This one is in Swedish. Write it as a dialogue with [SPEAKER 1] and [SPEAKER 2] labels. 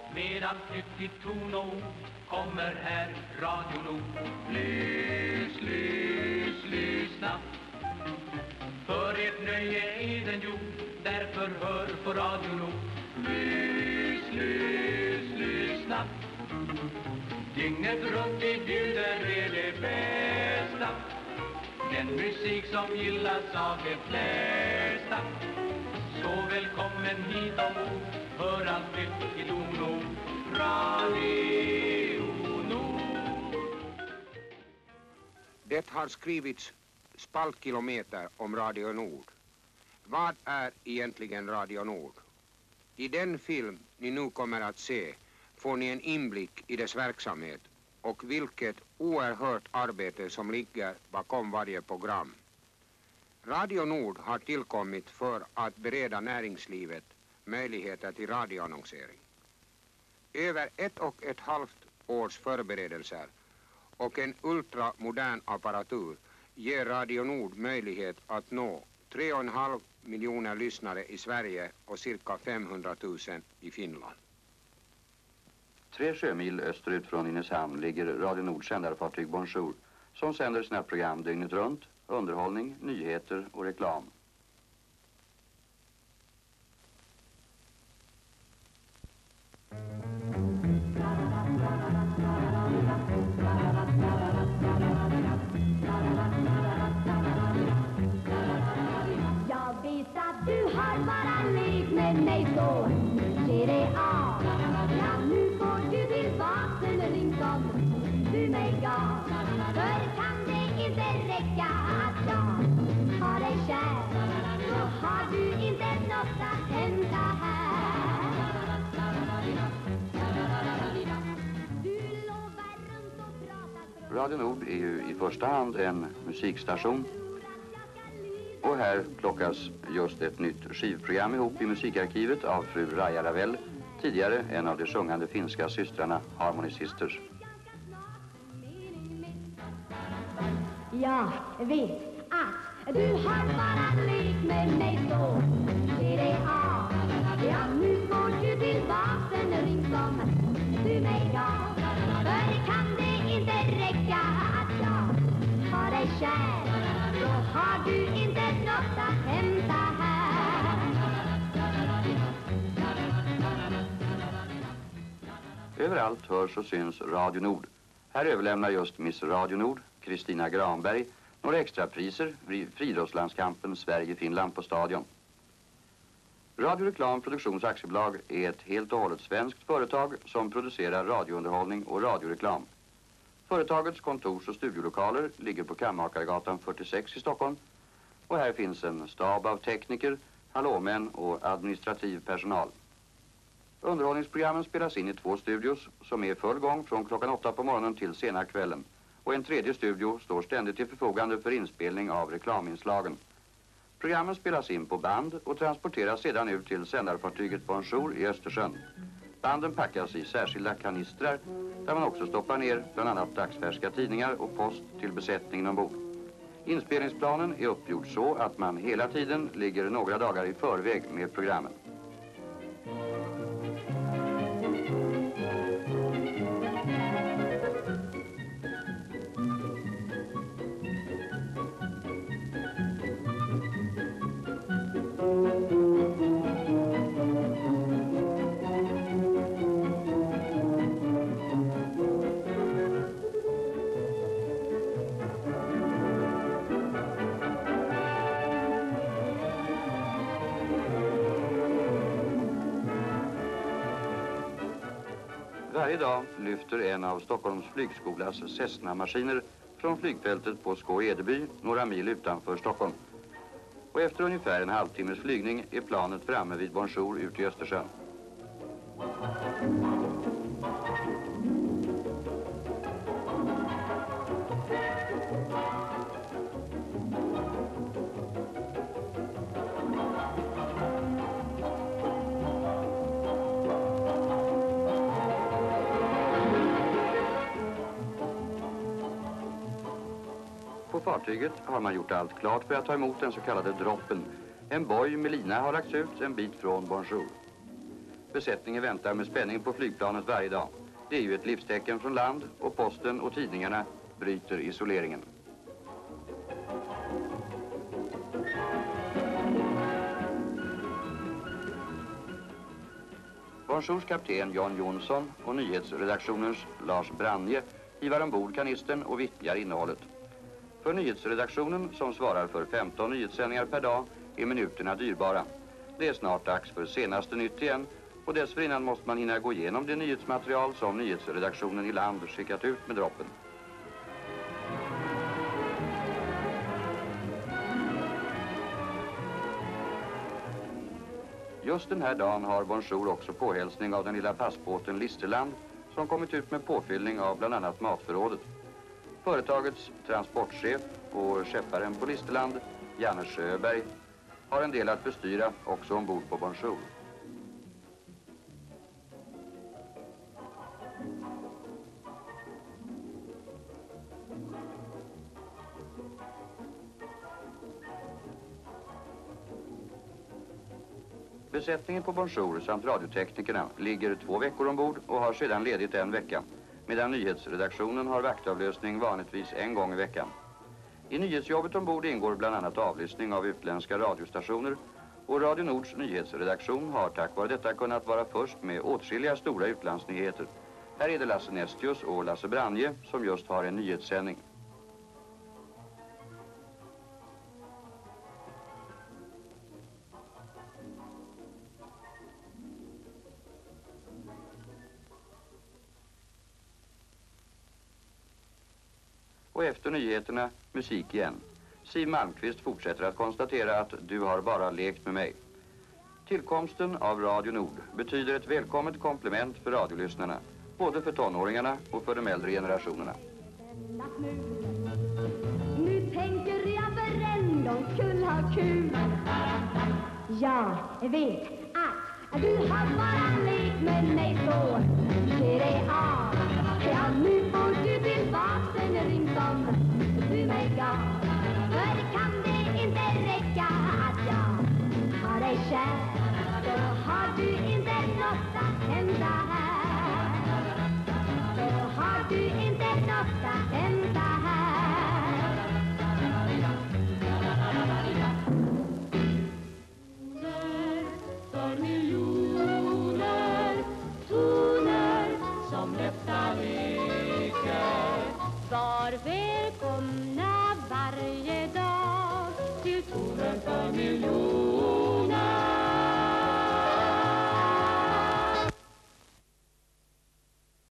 [SPEAKER 1] Medan flyttigt ton och ord kommer här Radio Nord. Lyssna. För ert nöje är den gjord, därför hör på Radio Nord. Lyssna. Dygnet runt vi bjuder är det bästa. Den musik som gillas av de flesta. Så välkommen hit ombord, hör allt nytt i Dono. Radio Nord.
[SPEAKER 2] Det har skrivits spaltkilometer om Radio Nord. Vad är egentligen Radio Nord? I den film ni nu kommer att se får ni en inblick i dess verksamhet och vilket oerhört arbete som ligger bakom varje program. Radio Nord har tillkommit för att bereda näringslivet möjligheter till radioannonsering. Över 1,5 års förberedelser och en ultramodern apparatur ger Radio Nord möjlighet att nå 3,5 miljoner lyssnare i Sverige och cirka 500 000 i Finland.
[SPEAKER 3] 3 sjömil österut från Nynäshamn ligger Radio Nords sändarfartyg Bonjour som sänder sina program dygnet runt, underhållning, nyheter och reklam.
[SPEAKER 4] Jag vet att du har bara lekt med mig så ser det av. Ja, nu får du tillbaka den ring som du mig gav. För kan det inte räcka att jag har dig kär, så har du inte något att hämta här. Du lovar runt och pratar.
[SPEAKER 3] Radio Nord är ju i första hand en musikstation. Och här plockas just ett nytt skivprogram ihop i musikarkivet av fru Raja Ravell, tidigare en av de sjungande finska systrarna Harmony Sisters.
[SPEAKER 4] Jag vet att du har bara lekt med mig så ser det av. Ja, nu får du tillbaka den ring som du mig gav. För kan det inte räcka att jag har dig kär, så har du inte något att hämta här.
[SPEAKER 3] Överallt hörs och syns Radio Nord. Här överlämnar just Miss Radio Nord, Kristina Granberg, några extra priser vid friidrottslandskampen Sverige-Finland på Stadion. Radio Reklam Produktions aktiebolag är ett helt och hållet svenskt företag som producerar radiounderhållning och radioreklam. Företagets kontors- och studiolokaler ligger på Kammakargatan 46 i Stockholm och här finns en stab av tekniker, hallåmän och administrativ personal. Underhållningsprogrammen spelas in i 2 studios som är full gång från klockan 8 på morgonen till sena kvällen. Och en 3:e studio står ständigt till förfogande för inspelning av reklaminslagen. Programmen spelas in på band och transporteras sedan ut till sändarfartyget Bonjour i Östersjön. Banden packas i särskilda kanistrar där man också stoppar ner bland annat dagsfärska tidningar och post till besättningen ombord. Inspelningsplanen är uppgjord så att man hela tiden ligger några dagar i förväg med programmen. Varje dag lyfter en av Stockholms flygskolas Cessna-maskiner från flygfältet på Skå-Edeby några mil utanför Stockholm. Och efter ungefär en halvtimmes flygning är planet framme vid Bonjour ute i Östersjön. På fartyget har man gjort allt klart för att ta emot den så kallade droppen. En boj med lina har lagts ut en bit från Bonjour. Besättningen väntar med spänning på flygplanet varje dag. Det är ju ett livstecken från land och posten och tidningarna bryter isoleringen. Bonjours kapten Jan Jonsson och nyhetsredaktionens Lars Branje hivar ombord kanistern och vittjar innehållet. För nyhetsredaktionen, som svarar för 15 nyhetssändningar per dag, är minuterna dyrbara. Det är snart dags för senaste nytt igen, och dessförinnan måste man hinna gå igenom det nyhetsmaterial som nyhetsredaktionen i land skickat ut med droppen. Just den här dagen har Bonjour också påhälsning av den lilla passbåten Listerland som kommit ut med påfyllning av bland annat matförrådet. Företagets transportchef och skepparen på Listerland, Janne Sjöberg, har en del att bestyra också ombord på Bonjour. Besättningen på Bonjour samt radioteknikerna ligger 2 veckor ombord och har sedan ledigt en vecka, medan nyhetsredaktionen har vaktavlösning vanligtvis en gång i veckan. I nyhetsjobbet ombord ingår bland annat avlyssning av utländska radiostationer, och Radio Nords nyhetsredaktion har tack vare detta kunnat vara först med åtskilliga stora utlandsnyheter. Här är det Lasse Nestius och Lasse Branje som just har en nyhetssändning. Och efter nyheterna, musik igen. Siw Malmqvist fortsätter att konstatera att du har bara lekt med mig. Tillkomsten av Radio Nord betyder ett välkommet komplement för radiolyssnarna, både för tonåringarna och för de äldre generationerna.
[SPEAKER 4] Nu tänker jag förändå skulle ha kul. Jag vet att du har bara lekt med mig så. Ser det av. Ja, nu får du tillbaka en ring som du mig gav. För kan det inte räcka att jag har dig kär, så har du inte något att hända här. Så har du inte något att